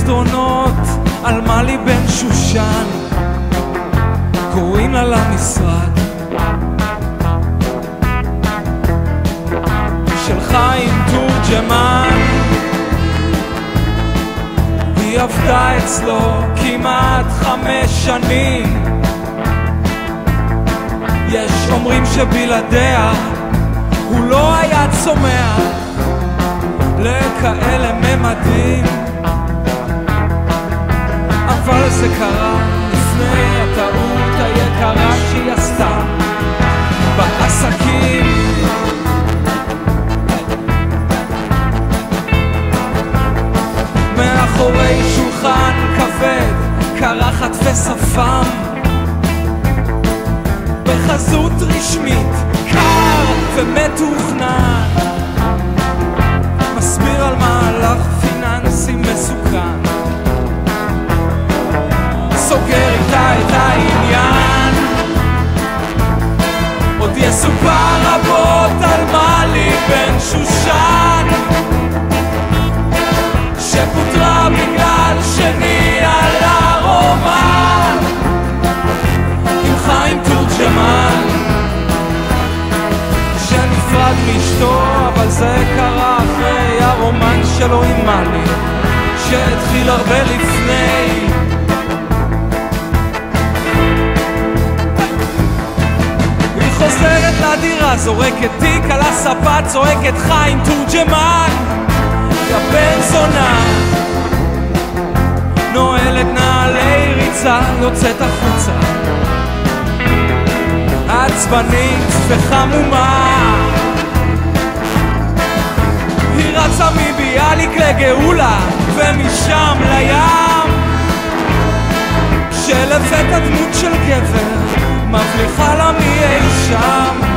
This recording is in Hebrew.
במסדרונות על מלי בן שושן, קוראים לה למשרד של חיים תורג'מן. היא עבדה אצלו כמעט 5 שנים, יש אומרים שבלעדיה הוא לא היה צומח לכאלה ממדים, אבל זה קרה לפני הטעות היקרה שהיא עשתה בעסקים. מאחורי שולחן כבד, קרחת ושפם, בחזות רשמית, קר ומתוכנן, מסביר על מהלך פיננסי מסוכן, סוגר איתה את העניין. עוד יסופר רבות על מלי בן שושן, שפוטרה בגלל שניהלה רומן עם חיים תורג'מן, שנפרד מאשתו, אבל זה קרה אחרי הרומן שלו עם מלי שהתחיל הרבה לפני. היא חוזרת לדירה, זורקת תיק על הספה, צועקת חיים תורג'מן יא בן זונה, נועלת נעלי ריצה, יוצאת החוצה עצבנית וחמומה. היא רצה מביאליק לגאולה ומשם לים, כשלפתע דמות של גבר מבליחה לה מי אי שם.